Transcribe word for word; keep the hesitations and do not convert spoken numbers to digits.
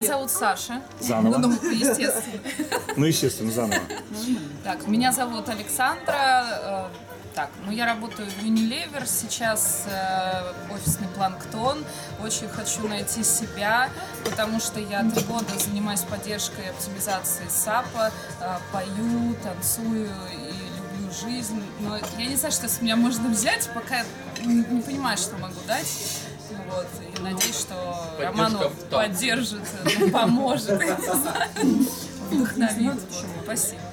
Меня зовут Саша. Заново. Ну, естественно. Ну, естественно, заново. Так, меня зовут Александра. Э, Так, ну я работаю в Unilever, сейчас э, офисный планктон. Очень хочу найти себя, потому что я три года занимаюсь поддержкой и оптимизацией САПа, э, пою, танцую и люблю жизнь. Но я не знаю, что с меня можно взять, пока не, не понимаю, что могу дать. Вот, и надеюсь, что Роману поддержит, поможет, вдохновит. Спасибо.